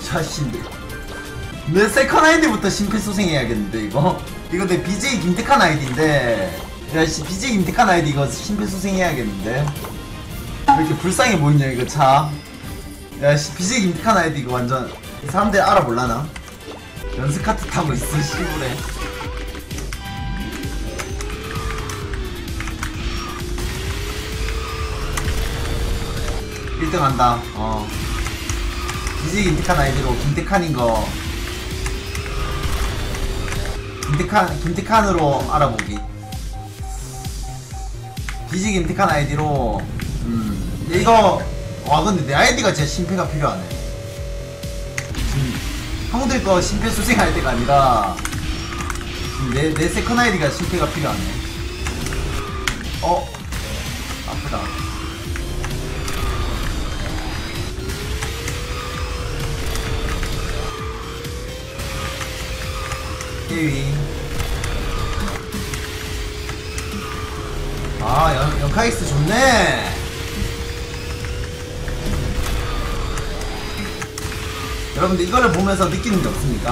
자신들. 내 세컨 아이디부터 심폐소생해야겠는데 이거 내 BJ 김태칸 아이디인데 야씨 BJ 김태칸 아이디 이거 심폐소생해야겠는데 왜 이렇게 불쌍해 보이냐 이거 차. 야씨 BJ 김태칸 아이디 이거 완전 사람들 알아볼라나? 연습카트 타고 있어 시부래. (1등) 한다. BJ 김태칸 아이디로 김태칸인거 김태칸으로 알아보기. BJ 김태칸 아이디로 이거 와 근데 내 아이디가 진짜 심폐가 필요하네. 형들 거 심폐소생할 때가 아니라 내 세컨 아이디가 심폐가 필요하네. 아프다. 깨위. 연카익스 좋네. 여러분들 이거를 보면서 느끼는 게 없습니까?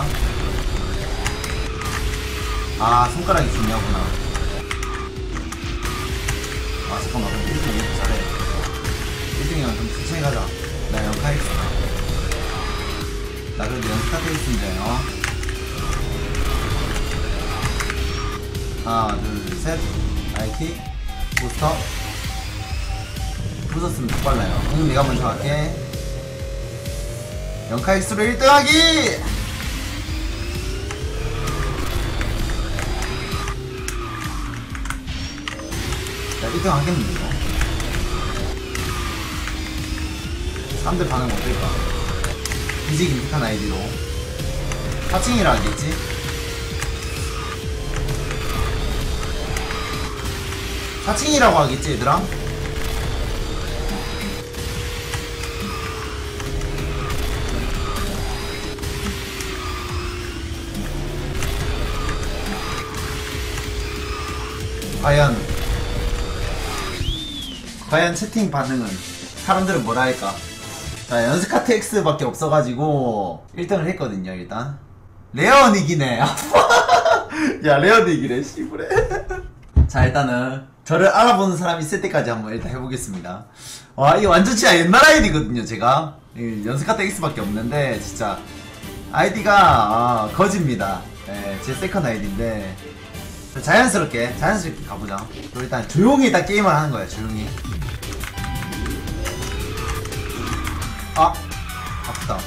손가락이 중요하구나. 잠깐만. 그럼 1등 왜 이렇게 잘해? 1등이랑 좀 천천히 가자. 나 연카익스다. 나 그래도 연스카트 있는데 하나 둘 셋. 나이키 부스터 부쉈으면 더 빨라요. 오늘 내가 먼저 할게. 연카익스로 1등 하기! 야 1등 하겠는데 이거? 사람들 반응 어떨까? BJ 김태칸 아이디로 4층이라 하겠지? 사칭이라고 하겠지 얘들아? 과연 채팅 반응은 사람들은 뭐라 할까? 자 연스카트 X밖에 없어가지고 1등을 했거든요. 일단 레어는 이기네. 야 레어는 이기네 씨부래. 자 일단은 저를 알아보는 사람이 있을 때까지 한번 일단 해보겠습니다. 와 이거 완전 진짜 옛날 아이디거든요. 제가 연습카트 X밖에 없는데 진짜 아이디가 거짓입니다. 네, 제 세컨 아이디인데 자연스럽게 가보자. 그리고 일단 조용히 일단 게임을 하는 거야. 조용히. 아프다.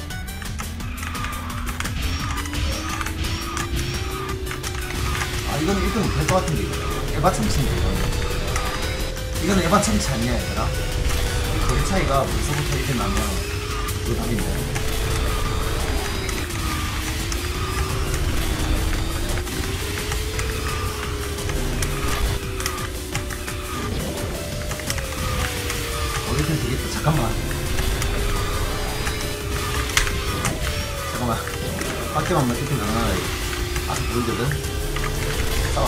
이거는 1등 못할 것 같은데 이거 에바 참치인데 이거는 에바 참치 아니야 얘들아. 거리 차이가 벌써부터 1등 나면 이거 답인데. 거기서 되겠다. 잠깐만 밖에만 몇 1등 가능하다 이거. 아직 보이거든. 싸워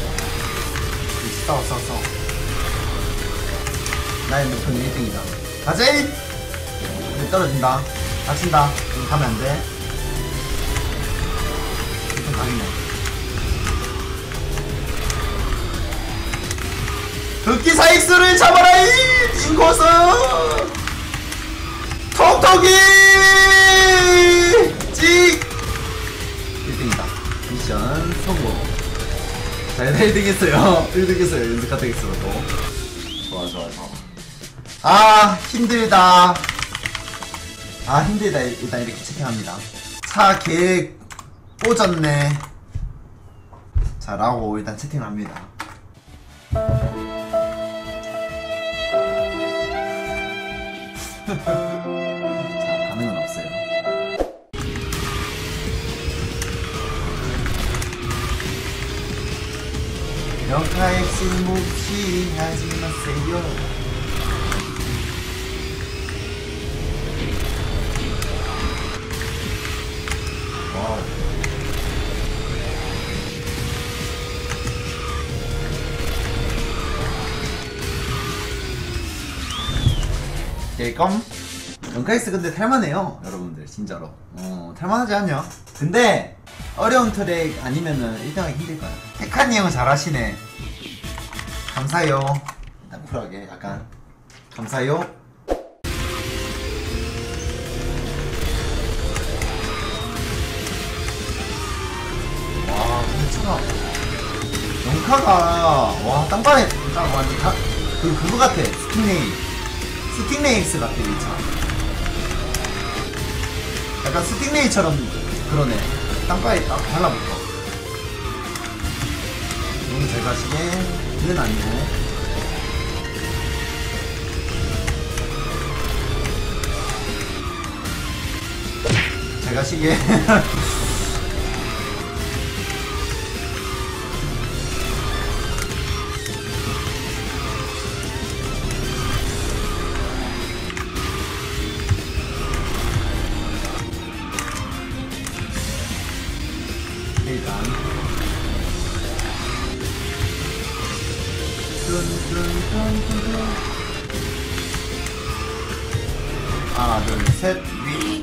나의 목표는 1등이다 가자! 떨어진다. 다친다. 이거 가면 안돼. 1등 가겠네. 흑기사 X를 잡아라 이 인코스 톡톡이 찍! 1등이다. 미션 성공. 자, 1등 했어요. 1등 했어요. 연습카트 X로도. 좋아. 힘들다. 힘들다. 일단 이렇게 채팅합니다. 차 계획 꽂았네. 자, 라고 일단 채팅을 합니다. 자, 반응은 없어요. 연카엑스 무시하지 마세요. 와우. 개껌? 원카이스 근데 탈만해요 여러분들 진짜로. 탈만하지 않냐? 근데 어려운 트랙 아니면은 1등하기 힘들 거야. 테카니 형 잘하시네. 감사해요. 일단 쿨하게 약간 감사해요. 와 진짜 영카가 와 땅바에 딱 완전 다 그거 같아. 스팅레이스 같아 이 차. 약간 스팅레이처럼 그러네. 땅바에 딱 달라붙어. 너무 잘 가시게는 아니고. 잘 가시게. 일단 하나 둘셋 위.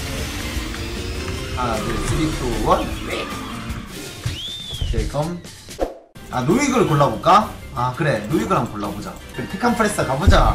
하나 둘 쓰리 투 원 위. 오케이 그럼 노이글 골라볼까? 그래 노이글 한번 골라보자. 그래 테칸 프레스 가보자.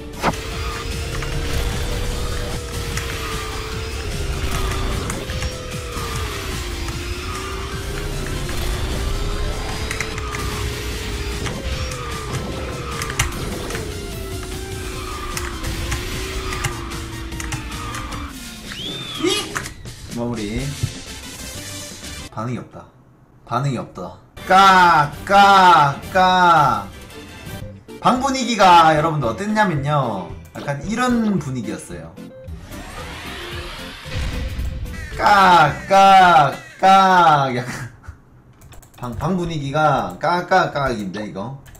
마무리. 반응이 없다. 반응이 없다. 방 분위기가 여러분들 어땠냐면요 약간 이런 분위기였어요. 약간 방 분위기가 까까까인데 이거